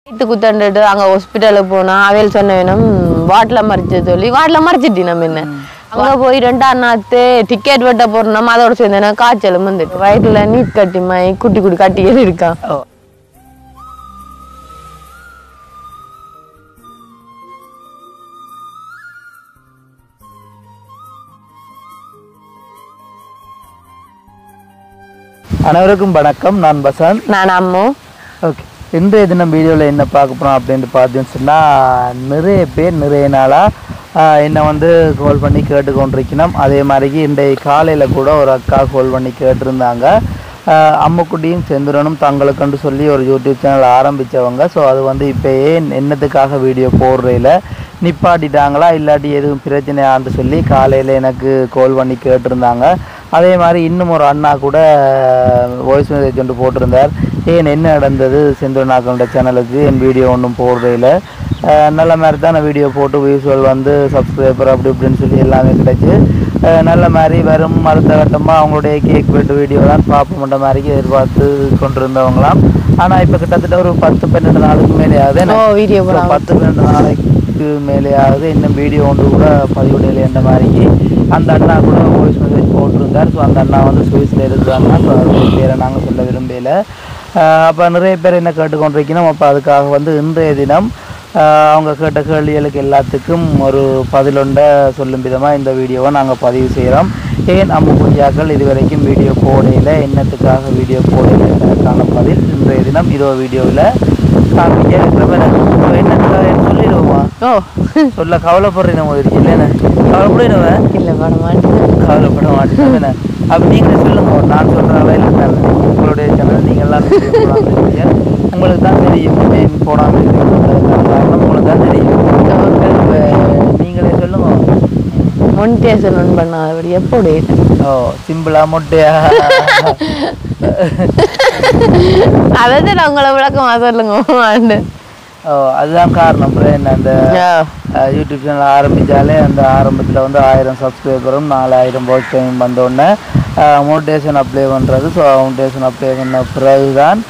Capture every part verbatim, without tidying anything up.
வீட்டு குத்தண்டுட்டு அங்கே ஹாஸ்பிட்டலுக்கு போனால் அவையில் சொன்ன வேணும் வாட்டில் மறைச்சு சொல்லி வாட்டில் மறைச்சிட்டி நம்ம என்ன அங்கே போய் ரெண்டாம் நாத்து டிக்கெட் வெட்ட போறோம் அதோட சேர்ந்து காய்ச்சலும் வந்துட்டு வயிற்றுல நீட் கட்டி மாய் குட்டி குட்டி கட்டிகள் இருக்கான். அனைவருக்கும் வணக்கம். நான் வசந்த். நான் அம்மு. ஓகே, இன்றைய தினம் வீடியோவில் என்ன பார்க்க போகிறோம் அப்படின்னு பார்த்தீங்கன்னு சொன்னால், நிறைய பேர் நிறைய நாளாக என்னை வந்து கால் பண்ணி கேட்டுக்கொண்டிருக்கணும். அதே மாதிரிக்கு இன்றைய காலையில் கூட ஒரு அக்கா கால் பண்ணி கேட்டிருந்தாங்க. அம்முக்குட்டியும் செந்துரனும் தங்களுக்குன்னு சொல்லி ஒரு யூடியூப் சேனல் ஆரம்பித்தவங்க. ஸோ அது வந்து இப்போ ஏன் என்னத்துக்காக வீடியோ போடுறதில்ல, நிப்பாட்டிட்டாங்களா இல்லாட்டி எதுவும் பிரச்சனையான்னு சொல்லி காலையில் எனக்கு கால் பண்ணி கேட்டிருந்தாங்க. அதே மாதிரி இன்னும் ஒரு அண்ணா கூட வாய்ஸ் மெசேஜ் கொண்டு போட்டிருந்தார், ஏன் என்ன நடந்தது செந்துரனாக்களோட சேனலுக்கு என் வீடியோ ஒன்றும் போடுறதில்ல, நல்ல மாதிரி தான் வீடியோ போட்டு வியூஸ்வல் வந்து சப்ஸ்கிரைபர் அப்படி இப்படின்னு சொல்லி எல்லாமே கிடைச்சி நல்ல மாதிரி வரும். அடுத்த கட்டமாக அவங்களுடைய கேக் வெட்டு வீடியோ தான் பார்ப்போம்ன்ற மாதிரிக்கு எதிர்பார்த்து கொண்டிருந்தவங்களாம். ஆனால் இப்போ கிட்டத்தட்ட ஒரு பத்து பன்னெண்டு நாளுக்கு மேலே ஆகுது வீடியோ பத்து பன்னெண்டு நாளைக்கு மேலே ஆகுது இன்னும் வீடியோ ஒன்று கூட பதிவுடையில என்ற மாதிரிக்கு அந்த அண்ணா கூட வாய்ஸ் மெசேஜ் போட்டிருந்தார். ஸோ அந்த அண்ணா வந்து சுவிஸில் இருக்கிறாங்க. ஸோ அது பேரை நாங்கள் சொல்ல விரும்பல. அப்போ நிறைய பேர் என்ன கேட்டுக்கொண்டிருக்கணும். அப்போ அதுக்காக வந்து இன்றைய தினம் அவங்க கேட்ட கேள்விகளுக்கு எல்லாத்துக்கும் ஒரு பதிலொண்ட சொல்லும் விதமாக இந்த வீடியோவை நாங்கள் பதிவு செய்கிறோம். ஏன் அம்முக்குட்டியாக்கள் இதுவரைக்கும் வீடியோ போடையில் என்னத்துக்காக வீடியோ போடையில்க்கான பதில் இன்றைய தினம் இதோ வீடியோவில் காமிக்க இருக்கிறவன் என்னத்துக்காக சொல்லிடுவோமா? ஓ சொல்ல கவலைப்படுறேன் உங்களுக்கு இல்லைன்னு கவலைப்படுவேன் இல்லை பட மாட்டேன் கவலைப்பட மாட்டேன். அப்படி நீங்கள் சொல்லுங்க, நான் சொல்கிற வேலை உங்களுடைய சேனல் நீங்கள் எல்லாம் உங்களுக்கு தான் தெரியும். ஏன் போடாமல் காரணம் உங்களுக்கு தான் தெரியும். நீங்களே சொல்லுங்க. மொன்டேஷன் ஒன் பண்ண அப்படி எப்படி? ஓ சிம்பிளா மொட்டையா? அதான் உங்களை விளக்கமா சொல்லுங்க. ஓ அதுதான் காரணம். என்ன அந்த யூடியூப் சேனல் ஆரம்பித்தாலே அந்த ஆரம்பத்தில் வந்து ஆயிரம் சப்ஸ்கிரைபரும் நாலாயிரம் வாட்ச் டைம் வந்தோடனே மோட்டிவேஷன் அப்ளை பண்ணுறது. ஸோ மோட்டிவேஷன் அப்ளை பண்ண பிறகுதான்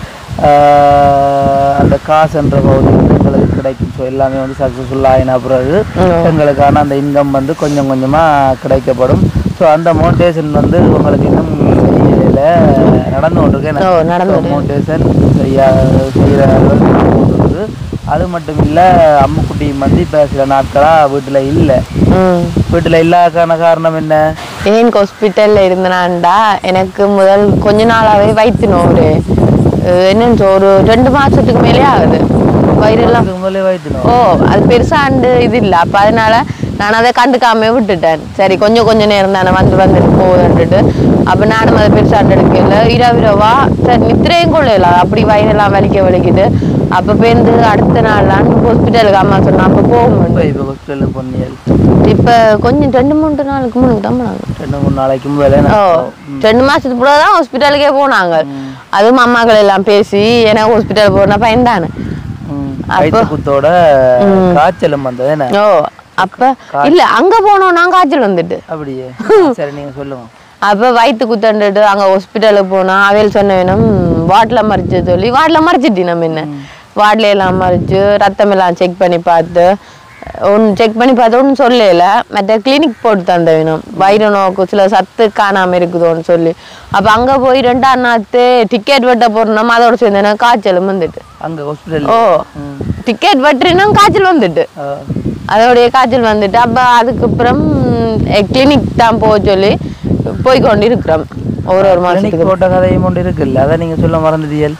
அந்த காசுன்ற பகுதி வந்து எங்களுக்கு கிடைக்கும். ஸோ எல்லாமே வந்து சக்ஸஸ்ஃபுல்லாக ஆகின பிறகு எங்களுக்கான அந்த இன்கம் வந்து கொஞ்சம் கொஞ்சமாக கிடைக்கப்படும். ஸோ அந்த மோட்டிவேஷன் வந்து உங்களுக்கு இன்னும் செய்யல நடந்து கொண்டிருக்கேன். மோட்டிவேஷன் செய்ய செய்கிற போட்டுருக்கு. அது மட்டும் இல்லை, அம்முக்குட்டி வந்து இப்போ சில நாட்களாக வீட்டில் இல்லை. வீட்டில் இல்லாதக்கான காரணம் என்ன? ஏன் ஹாஸ்பிட்டலில் இருந்தனான்டா எனக்கு முதல் கொஞ்ச நாளாகவே வைத்தினோம். ஒரு என்னன்னு ஒரு ரெண்டு மாதத்துக்கு மேலே ஆகுது வயிறெல்லாம் முதலே வைத்தினோம். ஓ அது பெருசாண்டு இது இல்லை. அப்போ அதனால நான் அதை கண்டுக்காம விட்டுட்டேன். சரி கொஞ்சம் கொஞ்சம் நேரம் தானே வந்து வந்துட்டு போகுதுன்ட்டு. அப்போ நானும் அதை பெருசாண்டு எடுக்கல. இரவிரவா சரி நித்திரையும் கொள்ளல அப்படி வயிறெல்லாம் வலிக்க வலிக்கிட்டு அப்போ பேருந்து அடுத்த நாள்லாம் ஹாஸ்பிட்டலுக்கு அம்மா சொன்னா அப்போ போகும். இப்போ ஹாஸ்பிட்டலுக்கு போனியல் இப்போ கொஞ்சம் ரெண்டு மூணு நாளுக்கு முன்னாடி தான் போனாங்க. ரெண்டு மூணு நாளைக்கு முதல்ல ஓ ரெண்டு மாசத்துக்கு கூட தான் ஹாஸ்பிட்டலுக்கே போனாங்க. அதுவும் அம்மாக்கள் எல்லாம் பேசி ஏன்னா ஹாஸ்பிட்டல் போனா பயன்தானே குத்தோட காய்ச்சலும் வந்தது. ஓ அப்ப இல்ல அங்க போனோம் நான் காய்ச்சல் வந்துட்டு அப்படியே. சரி நீங்க சொல்லுங்க. அப்ப வயிற்று குத்தண்டுட்டு அங்க ஹாஸ்பிட்டலுக்கு போனா அவையில் சொன்ன வேணும் வாட்டில் மறைச்சு சொல்லி வாட்டில் மறைச்சிட்டி நம்ம என்ன வாட்டில எல்லாம் மறைச்சு ரத்தம் எல்லாம் செக் பண்ணி பார்த்து ஒன்று செக் பண்ணி பார்த்து ஒன்றும் சொல்லல. மற்ற கிளினிக் போட்டு தந்த வேணும் வயிறு நோக்கு சில சத்து காணாம இருக்குதோன்னு சொல்லி. அப்ப அங்க போய் ரெண்டாம் நாத்து டிக்கெட் வெட்ட போறோம் அதோட சேர்ந்து காய்ச்சலும் வந்துட்டு அங்க ஹாஸ்பிட்டல். ஓ டிக்கெட் வெட்டுறீன்னா காய்ச்சல் வந்துட்டு அதோடைய காய்ச்சல் வந்துட்டு. அப்ப அதுக்கப்புறம் கிளினிக் தான் போக சொல்லி போய் கொண்டு இருக்கிறோம். ஒரு ஒரு மாசத்துக்கு போட்ட கதையும் கொண்டு இருக்குல்ல, அதை நீங்க சொல்ல மறந்துட்டீங்க.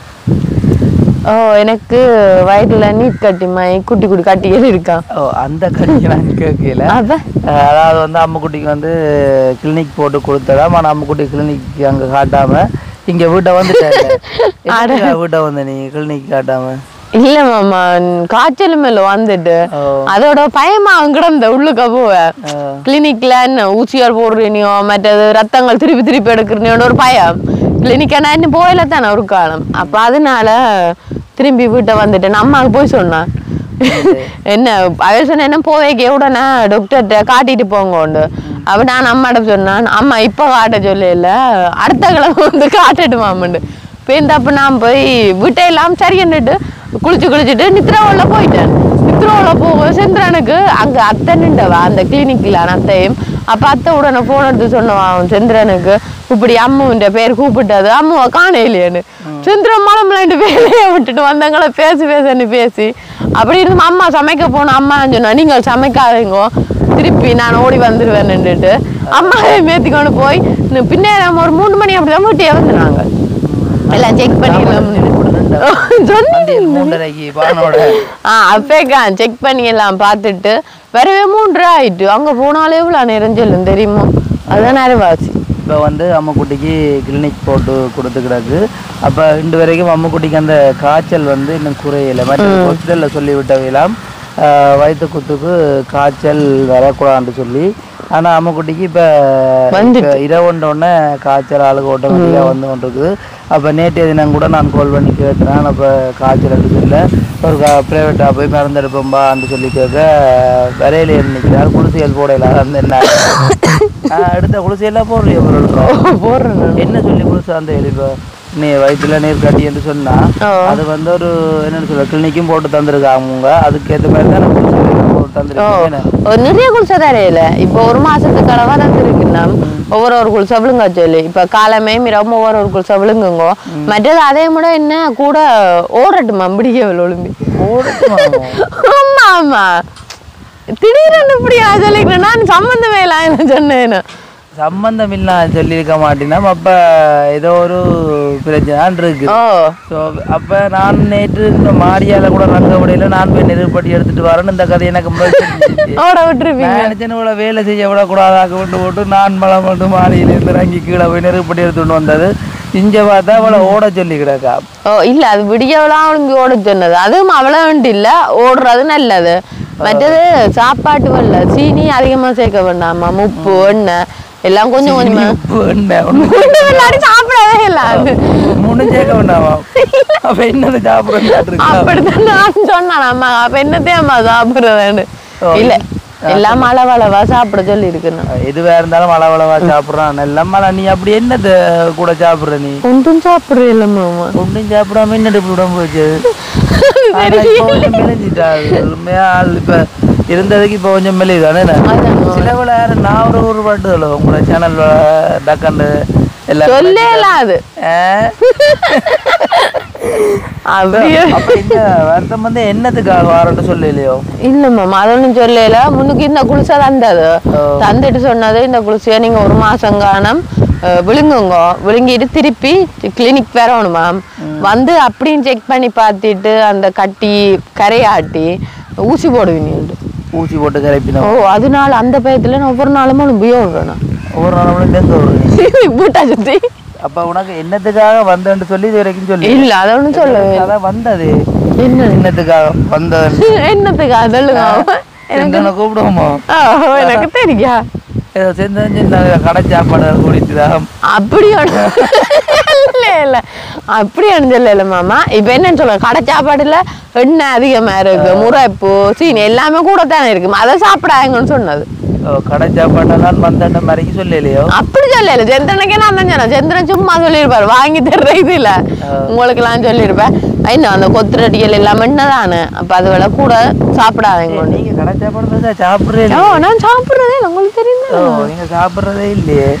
ஓ எனக்கு வயிற்றுல நீட் கட்டி மாய் குட்டி குட்டி கட்டிகள் இருக்கான். ஓ அந்த கட்டி நான் கேட்கல. அதாவது வந்து அம்முக்குட்டிக்கு வந்து கிளினிக் போட்டு கொடுத்ததா. ஆனால் அம்முக்குட்டி கிளினிக் அங்கே காட்டாம இங்க வீட்டை வந்துட்டேன். வீட்டை வந்து நீ கிளினிக் காட்டாம இல்ல மாமா காய்ச்சலும் இல்ல வந்துட்டு அதோட பயமா கிடந்த உள்ளுக்க போவ கிளினிக்ல என்ன ஊசியால் போடுறீனியோ மற்றது ரத்தங்கள் திருப்பி திருப்பி எடுக்கிறீனோட ஒரு பயம். கிளினிக்கா நான் இன்னும் போயில தானே ஒரு காலம். அப்ப அதனால திரும்பி வீட்டை வந்துட்டேன். அம்மாவுக்கு போய் சொன்னான் என்ன அவ சொன்ன என்ன போவேக்கே உடனே டாக்டர்கிட்ட காட்டிட்டு போங்க உண்டு. அப்ப நான் அம்மாட்ட சொன்னான் அம்மா இப்ப காட்ட சொல்லல அடுத்த கிழமை வந்து காட்டட்டுமாமண்டு. பேருந்து அப்போ நான் போய் வீட்டை எல்லாம் சரி என்னட்டு குளிச்சு குளிச்சுட்டு நித்ராவுல போயிட்டேன். நித்ராவுல போக சந்திரனுக்கு அங்க அத்தை நின்றவா அந்த கிளினிக்ல அத்தையும். அப்ப அத்தை உடனே போன் எடுத்து சொன்னவான் சந்திரனுக்கு இப்படி அம்முன்ற பேர் கூப்பிட்டது அம்முவா காணையிலேன்னு. சந்திரன் மலம் ரெண்டு வேலையை விட்டுட்டு வந்தவங்கள பேசி பேசன்னு பேசி அப்படி இருந்து அம்மா சமைக்க போன அம்மா சொன்னா நீங்கள் சமைக்காதீங்க திருப்பி நான் ஓடி வந்துருவேன்னுட்டு அம்மா மேத்திக்கொண்டு போய் பின்னே நம்ம ஒரு மூணு மணி அப்படிதான் வீட்டியே வந்துனாங்க. எல்லாம் செக் பண்ணி அப்பேக்கா செக் பண்ணி எல்லாம் பார்த்துட்டு வரவே மூன்று ஆயிட்டு. அங்க போனாலே இவ்வளோ நேரம் சொல்லும் தெரியுமா? அதுதான் நேரவாசி. இப்போ வந்து அம்முக்குட்டிக்கு கிளினிக் போட்டு கொடுத்துக்கிறாரு. அப்போ இன்று வரைக்கும் அம்முக்குட்டிக்கு அந்த காய்ச்சல் வந்து இன்னும் குறையலை. மற்ற ஹாஸ்பிட்டலில் சொல்லி விட்டவையெல்லாம் வயிற்று குத்துக்கு காய்ச்சல் வரக்கூடாதுன்னு சொல்லி. ஆனால் அம்முக்குட்டிக்கு இப்போ இரவுண்டோடனே காய்ச்சல் ஆளுக்கு ஆட்டோமேட்டிக்காக வந்து கொண்டு இருக்குது. அப்போ நேற்றைய தினம் கூட நான் கால் பண்ணி கேட்டேன். அப்போ காய்ச்சல் எடுத்து இல்லை ஒரு ப்ரைவேட்டாக போய் மறந்துடுப்போம்பான்னு சொல்லி கேட்க வரையில நிற்கிறார். குடிசைகள் போடல அந்த என்ன எடுத்த குடிசையெல்லாம் போடுறிய பொருள் போடுறேன் என்ன சொல்லி குடிசை அந்த எழுப்ப நீ வயிற்றுல நீர் கட்டி என்று சொன்னா அது வந்து ஒரு என்னன்னு சொல்ல கிளினிக்கும் போட்டு தந்துருக்காங்க. அதுக்கேற்ற மாதிரி தான் போட்டு தந்துருக்கேன். நிறைய குளிசை தரையில இப்போ ஒரு மாசத்துக்கு அளவா தந்துருக்குன்னா ஒவ்வொரு ஒரு குளிசை விழுங்க சொல்லி இப்ப காலமே மிரவும் ஒவ்வொரு ஒரு குளிசை விழுங்குங்க. மற்றது அதே கூட என்ன கூட ஓடட்டுமா பிடிக்கவில்லை ஒழும்பி ஓடட்டுமா? ஆமா ஆமா திடீர்னு இப்படி சொல்லிக்கிறேன். நான் சம்பந்தமே இல்லை என்ன சொன்னேன்னு சம்பந்தம் இல்ல சொல்லியிருக்க மாட்டேன்னா அப்ப ஏதோ ஒரு பிரச்சனை இருக்கு. ஸோ அப்ப நான் நேற்று இந்த மாடியால கூட ரங்க விடையில நான் போய் நெருப்பட்டி எடுத்துட்டு வரேன்னு இந்த கதை எனக்கு நினைச்சேன்னு வேலை செய்ய விடக்கூடாதாக கொண்டு போட்டு நான் மழை மட்டும் மாடியில இருந்து இறங்கி கீழே போய் நெருப்பட்டி எடுத்துட்டு வந்தது. இங்க பார்த்தா அவளை ஓட சொல்லி கிடக்கா. ஓ இல்ல அது விடியவெல்லாம் அவளுங்க ஓட சொன்னது அதுவும் அவ்வளோ வேண்டி இல்ல ஓடுறது நல்லது. மற்றது சாப்பாட்டு வரல சீனி அதிகமா சேர்க்க வேண்டாமா உப்பு எண்ணெய் எல்லாம் கொஞ்சம் கொஞ்சமா சாப்பிடவே இல்ல மூணு சேர்க்க வேண்டாமா? அப்ப என்னது சாப்பிடுறது அப்படித்தான் நான் சொன்னேன். அம்மா அப்ப என்னத்தையும் அம்மா சாப்பிடுறதுன்னு இல்ல எல்லாம் அளவளவா சாப்பிட சொல்லி இருக்குன்னு. எதுவா இருந்தாலும் அளவளவா சாப்பிடுறான் எல்லாம். நீ அப்படி என்னது கூட சாப்பிடுற? நீ ஒன்றும் சாப்பிடுற இல்லம்மா ஒன்றும் சாப்பிடாம என்னது இப்படி உடம்பு போச்சு? இப்ப இருந்ததுக்கு இப்போ கொஞ்சம் மெலிவு தானே. சிலவுல நான் ஒரு ஒரு பாட்டு உங்களோட சேனல் டக்கண்டு எல்லாம் சொல்லலாது வருத்தம் வந்து என்னத்துக்காக வரட்டு சொல்லலையோ? இல்லம்மா அதொன்னும் சொல்லல. முன்னுக்கு இந்த குளிசை தந்தது தந்துட்டு சொன்னது இந்த குளிசைய நீங்க ஒரு மாசம் காலம் விழுங்குங்க விழுங்கிட்டு திருப்பி கிளினிக் வரணுமா வந்து அப்படின்னு செக் பண்ணி பார்த்துட்டு அந்த கட்டி கரையாட்டி ஊசி போடுவீங்க. ஊசி போட்டு கரைப்பினோம். ஓ அதனால அந்த பயத்துல நான் ஒவ்வொரு நாளும் உபயோகம் ஒவ்வொரு நாளும் வீட்டா சுத்தி. அப்ப உனக்கு என்னத்துக்காக வந்தேன்னு சொல்லி இது வரைக்கும் சொல்லி இல்ல அதை ஒன்றும் சொல்ல அதான் வந்தது என்ன என்னத்துக்காக வந்தது என்னத்துக்காக சொல்லுங்க எனக்கு கூப்பிடுவோமா? எனக்கு தெரியா ஏதோ சேர்ந்து கடை சாப்பாடு குடிச்சுதான் அப்படி இல்ல இல்ல அப்படி அணிஞ்சல மாமா. இப்ப என்னன்னு சொல்ல கடை சாப்பாடுல எண்ணெய் அதிகமா இருக்கு முறைப்பு சீனி எல்லாமே கூட தானே இருக்கு அதை சாப்பிடாங்கன்னு சொன்னது. கடை சாப்பாட்டெல்லாம் வந்த மாதிரிக்கு சொல்லலையோ? அப்படி சொல்லல சந்திரனுக்கே நான் தான் சொன்னேன். சந்திரன் சும்மா சொல்லியிருப்பாரு வாங்கி தர்ற இது இல்ல உங்களுக்கு எல்லாம் சொல்லியிருப்பேன். இன்னும் அந்த கொத்துரட்டிகள் எல்லாம் என்னதானே அப்ப அது விட கூட சாப்பிடாதீங்க. நீங்க கடை சாப்பாடு சாப்பிடுறீங்க? நான் சாப்பிடுறதே இல்லை உங்களுக்கு தெரியும். நீங்க சாப்பிடுறதே இல்லையே.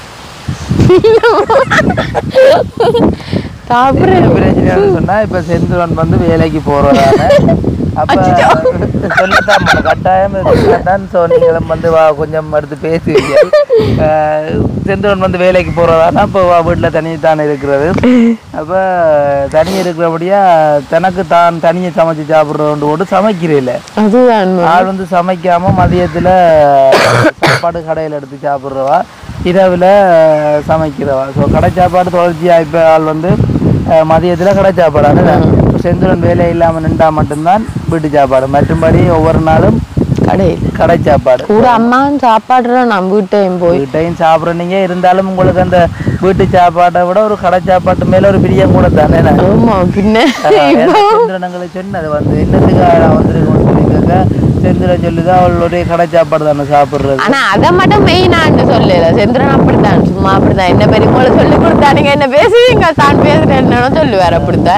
சொன்னா இப்ப செந்திலன் வந்து வேலைக்கு போறதான அப்ப சொல்லத்தான் கட்டாயம் நீங்களும் வந்து கொஞ்சம் எடுத்து பேசுவீங்க. செந்திலன் வந்து வேலைக்கு போறதானா அப்போ வீட்டுல தனித்தானே இருக்கிறது. அப்ப தனி இருக்கிறபடியா தனக்கு தான் தனியை சமைச்சு சாப்பிடுறது போட்டு சமைக்கிறீல்ல ஆள் வந்து சமைக்காம மதியத்துல சாப்பாடு கடையில எடுத்து சாப்பிடுறவா இரவுல சமைக்கிறவா. ஸோ கடை சாப்பாடு தொடர்ச்சியா இப்ப ஆள் வந்து மதியத்துல கடை சாப்பாடு செந்திலன் வேலை இல்லாம நின்றா மட்டும்தான் வீட்டு சாப்பாடு. மற்றும்படி ஒவ்வொரு நாளும் கடை கடை சாப்பாடு கூட அம்மா சாப்பாடுறோம் நம்ம வீட்டையும் போய் வீட்டையும் சாப்பிட்றீங்க. இருந்தாலும் உங்களுக்கு அந்த வீட்டு சாப்பாட்டை விட ஒரு கடை சாப்பாட்டு மேல ஒரு பிரியம் கூட தானே. செந்திலனங்களை சொன்னது வந்து என்னத்துக்காக வந்துருக்கோம்னு சொல்லி கேட்க செந்திலன் சொல்லுதான் அவளுடைய கடை சாப்பாடு தானே சாப்பிடுறது. ஆனா அதை மட்டும் மெயினான்னு சொல்லல செந்திலன் அப்படித்தான் சும்மா அப்படித்தான் என்ன பெரியவங்களை சொல்லி கொடுத்தானுங்க என்ன பேசுவீங்க தான் பேசுறேன்னு சொல்லுவார் அப்படித்தான்.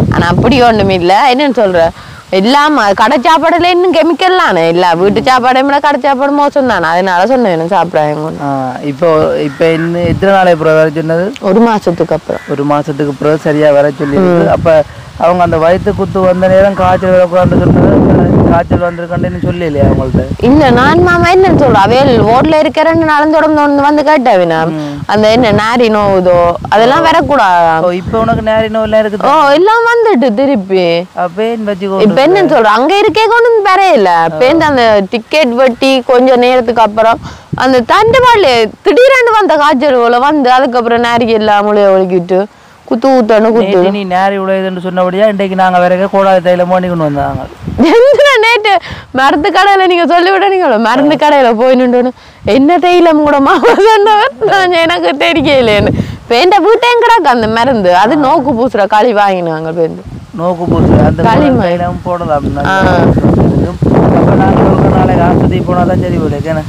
ஆனா அப்படி ஒண்ணும் இல்ல. என்னன்னு சொல்ற எல்லாம் கடை சாப்பாடுல இன்னும் கெமிக்கல் தானே இல்ல. வீட்டு சாப்பாடை விட கடை சாப்பாடு மோசம் தானே. அதனால சொன்னேன் சாப்பிடாங்க. இப்போ இப்போ இன்னும் எத்தனை நாளை அப்புறம் வர சொன்னது? ஒரு மாசத்துக்கு அப்புறம். ஒரு மாசத்துக்கு அப்புறம் சரியா வர சொல்லி. அப்ப அவங்க அந்த வயிற்று குத்து வந்த நேரம் காய்ச்சல் வரக்கூடாதுன்னு சொன்னது. காய்ச்சல் வந்திருக்கேன்னு சொல்லலையா அவங்கள்ட்ட? இல்ல நான் மாமா என்னன்னு சொல்றேன் அவையல் ஓட்ல இருக்கிற ரெண்டு நாளும் தொடர்ந்து வந்து கேட்டாவினா அந்த என்ன நாரி நோவுதோ அதெல்லாம் வரக்கூடாது. இப்ப உனக்கு நாரி நோவு எல்லாம் இருக்குது. ஓ எல்லாம் வந்துட்டு திருப்பி இப்ப என்னன்னு சொல்றேன் அங்க இருக்கே கொண்டு வரையில பேருந்து அந்த டிக்கெட் வெட்டி கொஞ்ச நேரத்துக்கு அப்புறம் அந்த தண்டு பாடல திடீரென்று வந்த காய்ச்சல் போல வந்து அதுக்கப்புறம் நாரிக்கு எல்லாம் முளைய ஒழுக்கிட்டு குத்து ஊத்தணும் குத்து. நீ நேரி உழையுதுன்னு சொன்னபடியா இன்றைக்கு நாங்க வேற கோடாத தையில மோண்டி கொண்டு வந்தாங்க. நேற்று மருந்து கடையில நீங்க சொல்லி விடனீங்களோ மருந்து கடையில போய் நின்று என்ன தைலம் கூட மாமா சொன்னவர் எனக்கு தெரியலேன்னு. இப்ப என் வீட்டையும் கிடக்கு அந்த மருந்து அது நோக்கு பூசுற களி வாங்கினாங்க. பேருந்து நோக்கு பூசுற அந்த தைலம் போடலாம். நாளைக்கு ஆஸ்பத்திரி போனாதான் சரி போல.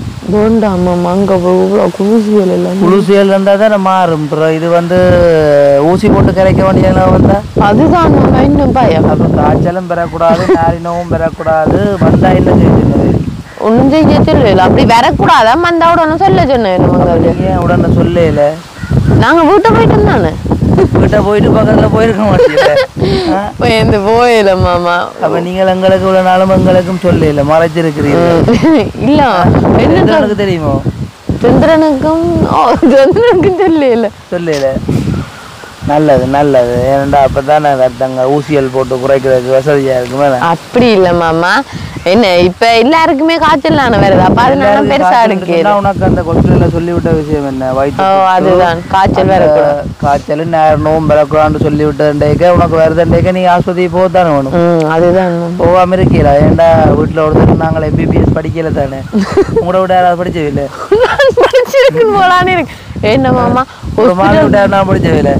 குளிசியல் இருந்தா தானே மாறும். இது வந்து ஊசி போட்டு கரைக்க வேண்டிய வந்தா அதுதான் இன்னும் பயம். அப்ப காய்ச்சலும் பெறக்கூடாது நாரினவும் பெறக்கூடாது. வந்தா என்ன செய்யுது ஒன்னும் செய்ய சொல்லல. அப்படி வரக்கூடாதா வந்தா உடனே சொல்ல சொன்னேன். ஏன் உடனே சொல்லல? நாங்க வீட்டை போயிட்டு தானே வீட்டை போயிட்டு பக்கத்துல போயிருக்க மாட்டேன் போயில மாமா. அப்ப நீங்கள் எங்களுக்கு இவ்வளவு நாளும் எங்களுக்கும் சொல்லல மறைச்சிருக்கிறீங்க. இல்ல எனக்கு தெரியுமோ சந்திரனுக்கும் சந்திரனுக்கும் சொல்லல சொல்லல. நல்லது நல்லது. ஏன்டா அப்பதானே ரத்தங்க ஊசியல் போட்டு குறைக்கிறதுக்கு வசதியா இருக்குமே. அப்படி இல்ல மாமா என்ன இப்ப எல்லாருக்குமே காய்ச்சல் தானே வருது. அப்ப அதனால பெருசா இருக்கு. உனக்கு அந்த கொஸ்டின்ல சொல்லிவிட்ட விஷயம் என்ன வயிற்று அதுதான் காய்ச்சல் வரக்கூடாது காய்ச்சல் நோம்பு வரக்கூடாதுன்னு சொல்லி விட்டேக்க உனக்கு வருதுண்டேக்க நீ ஆஸ்பத்திரி போகத்தானே வேணும். அதுதான் போகாம இருக்கீங்களா? ஏன்டா வீட்டுல ஒருத்தர் நாங்கள் எம்பிபிஎஸ் படிக்கல தானே உங்களோட விட யாராவது படிச்சவில்லை படிச்சிருக்குன்னு போலான்னு இருக்கு. என்ன மாமா ஒரு மாதிரி விட நான் படிச்சவில்லை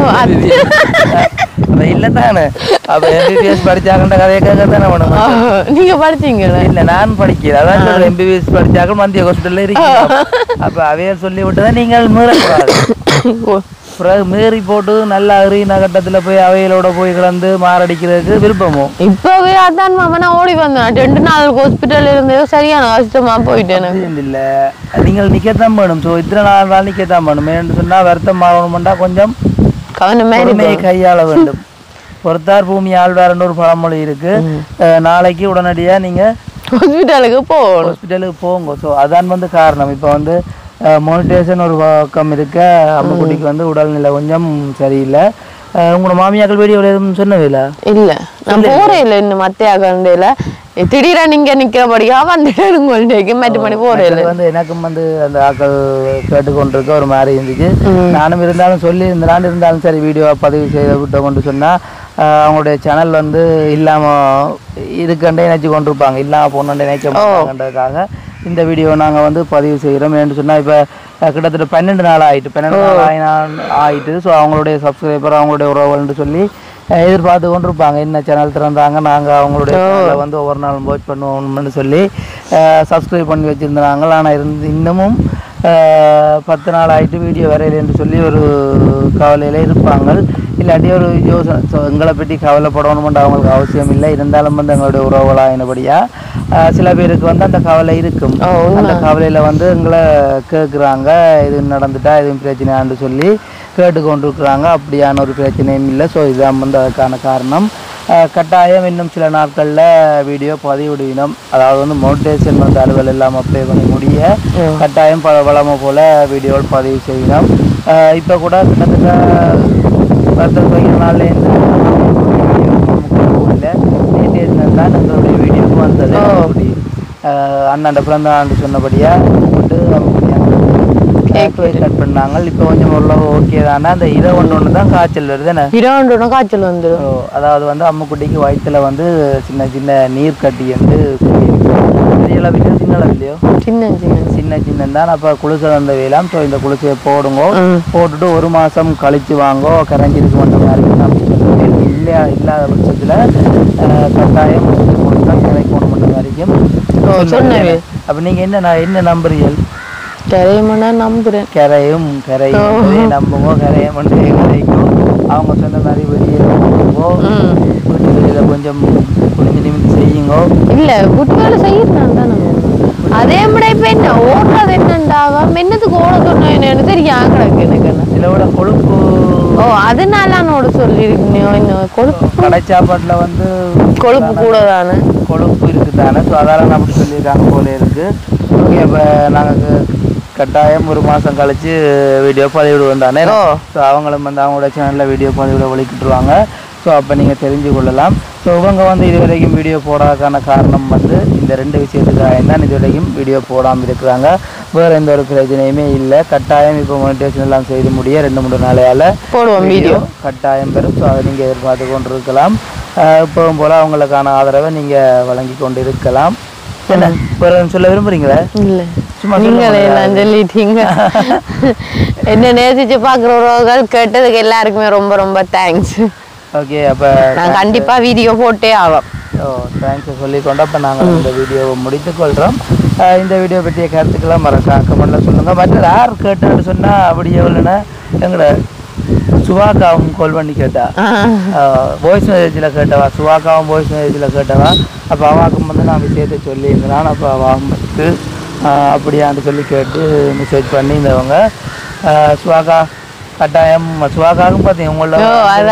இல்லதானே. அப்ப எம்பிபிஎஸ் படிச்சாங்கன்ற கதையை கேட்க தானே வேணும். நீங்க படிச்சீங்களா? இல்ல நான் படிக்கல. அதான் எம்பிபிஎஸ் படிச்சாங்க மத்திய ஹாஸ்பிட்டல்ல இருக்கீங்க. அப்ப அவையர் சொல்லி விட்டுதான் நீங்கள் மீறக்கூடாது. பிறகு மீறி போட்டு நல்லா அருகின கட்டத்துல போய் அவைகளோட போய் கிடந்து மாரடிக்கிறதுக்கு விருப்பமோ? இப்பவே அதான் மாமா நான் ஓடி வந்தேன். ரெண்டு நாள் ஹாஸ்பிட்டல் இருந்து சரியான கஷ்டமா போயிட்டேன். இல்ல நீங்கள் நிக்கத்தான் வேணும். ஸோ இத்தனை நாள் நாள் நிக்கத்தான் வேணும். ஏன்னு சொன்னா வருத்தம் ஆகணும்டா கொஞ்சம் கவனமே கையாள வேண்டும். பொறுத்தார் பூமி ஆழ்வார்னு ஒரு பழமொழி இருக்கு. நாளைக்கு உடனடியா நீங்க ஹாஸ்பிட்டலுக்கு போகணும் ஹாஸ்பிட்டலுக்கு போங்க. ஸோ அதான் வந்து காரணம். இப்போ வந்து மோனிட்டேஷன் ஒரு பக்கம் இருக்க அம்முக்குட்டிக்கு வந்து உடல்நிலை கொஞ்சம் சரியில்லை. உங்களோட மாமியாக்கள் வீடியோவில் எதுவும் சொன்னதில்ல? இல்லை நான் போகிறேன் இல்லை இன்னும் மத்திய கண்டையில் திடீரென நீங்க நிக்கிறபடியா வந்துட்டு உங்கள்ட்ட மற்ற மணி போறேன் வந்து எனக்கும் வந்து அந்த ஆக்கள் கேட்டுக்கொண்டிருக்க ஒரு மாதிரி இருந்துச்சு. நானும் இருந்தாலும் சொல்லி இருந்தாலும் இருந்தாலும் சரி வீடியோ பதிவு செய்த விட்டோம் கொண்டு சொன்னா அவங்களுடைய சேனல் வந்து இல்லாம இருக்கண்டே நினைச்சு கொண்டிருப்பாங்க. இல்லாம போனோண்டே நினைக்கிறதுக்காக இந்த வீடியோ நாங்கள் வந்து பதிவு செய்கிறோம். என்று சொன்னால் இப்போ கிட்டத்தட்ட பன்னெண்டு நாள் ஆயிட்டு பன்னெண்டு நாள் ஆயினா ஆயிட்டு ஸோ அவங்களுடைய சப்ஸ்கிரைபர் அவங்களுடைய உறவுகள்னு சொல்லி எதிர்பார்த்து கொண்டிருப்பாங்க. என்ன சேனல் திறந்தாங்க நாங்கள் அவங்களுடைய சேனலில் வந்து ஒவ்வொரு நாளும் வாட்ச் பண்ணுவோம்னு சொல்லி சப்ஸ்கிரைப் பண்ணி வச்சுருந்தாங்க. ஆனால் இருந்து இன்னமும் பத்து நாள் ஆகிட்டு வீடியோ வரையில் என்று சொல்லி ஒரு கவலையில் இருப்பாங்க. இல்லாட்டி ஒரு யோசனை ஸோ எங்களை பற்றி கவலைப்படணுமென்று அவங்களுக்கு அவசியம் இல்லை. இருந்தாலும் வந்து எங்களுடைய உறவுகளாகினபடியாக சில பேருக்கு வந்து அந்த கவலை இருக்கும். அந்த கவலையில் வந்து எங்களை கேட்குறாங்க இது நடந்துட்டா எதுவும் பிரச்சனையான்னு சொல்லி கேட்டுக்கொண்டிருக்கிறாங்க. அப்படியான ஒரு பிரச்சனையும் இல்லை. ஸோ இதுதான் வந்து அதுக்கான காரணம். கட்டாயம் இன்னும் சில நாட்களில் வீடியோ பதிவிடுவினோம். அதாவது வந்து மோட்டிவேஷன் வந்து அலுவல் எல்லாம் அப்ளை பண்ணி முடிய கட்டாயம் பல வளமை போல் வீடியோவில் பதிவு செய்யணும். இப்போ கூட கிட்டத்தட்ட பத்து பதினஞ்சு நாள்லேருந்து நேற்று தான் எங்களுடைய வீடியோக்கு வந்தது. அப்படி அண்ணாண்ட பிறந்த ஆண்டு சொன்னபடியாக போட்டு கட் பண்ணாங்க. இப்போ கொஞ்சம் ஓரளவு ஓகே தானே. அந்த இரவு ஒன்று ஒன்று தான் காய்ச்சல் வருது. இரவு ஒன்று காய்ச்சல் வந்துடும். அதாவது வந்து அம்முக்குட்டிக்கு வயிற்றுல வந்து சின்ன சின்ன நீர் கட்டி வந்து பெரிய அளவிலையோ சின்ன அளவிலையோ சின்ன சின்ன சின்ன சின்ன தான். அப்போ குளிசை வந்த வேலாம். ஸோ இந்த குளிசையை போடுங்கோ, போட்டுட்டு ஒரு மாதம் கழித்து வாங்கோ கரைஞ்சிருக்கு வந்த மாதிரி இல்லை இல்லாத பட்சத்தில் கட்டாயம் தான் கிடைக்கணும் மட்டும் வரைக்கும் சொன்னேன். அப்போ நீங்கள் என்ன என்ன நம்புறீர்கள்? கரையுமனா நம்புறேன். கரையும் கரையும் நம்புவோம், கரையும் கிடைக்கும். அவங்க சொன்ன மாதிரி வெளியே வீட்டுல கொஞ்சம் குளிஞ்சு நிமிந்து செய்யுங்க. இல்ல வீட்டு வேலை செய்யறான் தானே. அதே விட இப்ப என்ன ஓடுறது என்னண்டாவா என்னத்துக்கு ஓட சொன்னேன்னு தெரியும் கிடக்கு எனக்கு. இதோட கொழுப்பு ஓ அதனால நான் சொல்லியிருக்கீங்க. கொழுப்பு கடை சாப்பாட்டுல வந்து கொழுப்பு கூட தானே கொழுப்பு இருக்கு தானே. ஸோ அதெல்லாம் அப்படி சொல்லியிருக்காங்க போல இருக்கு. ஓகே இப்போ நாங்கள் கட்டாயம் ஒரு மாதம் கழிச்சு வீடியோ பதிவிடுவோம் தானே. ஸோ அவங்களும் வந்து அவங்களோட சேனலில் வீடியோ பதிவிட ஒழிக்கிட்டுருவாங்க. ஸோ அப்போ நீங்கள் தெரிஞ்சு கொள்ளலாம். ஸோ இவங்க வந்து இது வரைக்கும் வீடியோ போடாததுக்கான காரணம் வந்து இந்த ரெண்டு விஷயத்துக்காக தான் இது வரைக்கும் வீடியோ போடாமல் இருக்கிறாங்க. வேறு எந்த ஒரு பிரச்சனையுமே இல்லை. கட்டாயம் இப்போ மோனிடேஷன் எல்லாம் செய்து முடிய ரெண்டு மூணு நாளையால் போடுவோம் வீடியோ கட்டாயம் பெறும். ஸோ அதை நீங்கள் எதிர்பார்த்து கொண்டு இருக்கலாம். இப்போவும் போல் அவங்களுக்கான ஆதரவை நீங்கள் வழங்கி கொண்டு இருக்கலாம். என்ன வேறு சொல்ல விரும்புகிறீங்களா? இல்லை சும்மா நீங்களே நான் சொல்லிட்டீங்க. என்ன நேசிச்சு பார்க்குறவர்கள் கேட்டதுக்கு எல்லாருக்குமே ரொம்ப ரொம்ப தேங்க்ஸ். ஓகே அப்போ நான் கண்டிப்பாக வீடியோ போட்டே ஆகும். ஓ தேங்க்ஸ் சொல்லிக்கொண்டு அப்போ நாங்கள் இந்த வீடியோவை முடித்துக்கொள்கிறோம். இந்த வீடியோ பற்றிய கருத்துக்கெல்லாம் மறக்காம கமெண்ட்டில் சொல்லுங்கள். மற்ற யார் கேட்டான்னு சொன்னால் அப்படி எவ்வளோன்னா எங்களோட சுவாக்காவும் கால் பண்ணி கேட்டா வாய்ஸ் மெசேஜில் கேட்டவா. சுவாக்காவும் வாய்ஸ் மெசேஜில் கேட்டவா. அப்போ அவாக்கும் வந்து நான் விஷயத்தை சொல்லியிருந்தேன். அப்போ அவாக்கு அப்படியான்னு சொல்லி கேட்டு மெசேஜ் பண்ணி இருந்தவங்க. சுவாக்கா கட்டாயம் சுவாக்காவும் பார்த்தீங்க உங்களோட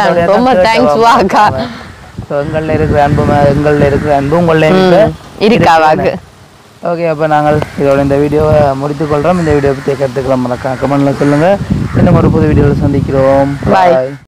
எங்களில் இருக்கிற அன்பு எங்களில் இருக்கிற அன்பு உங்களில் இருக்காவாக்கு. ஓகே அப்போ நாங்கள் இதோட இந்த வீடியோவை முடித்துக்கொள்கிறோம். இந்த வீடியோ பற்றி கருத்துக்களை மறக்காம கமெண்ட்டில் சொல்லுங்கள். இன்னும் ஒரு புது வீடியோவில் சந்திக்கிறோம். பாய்.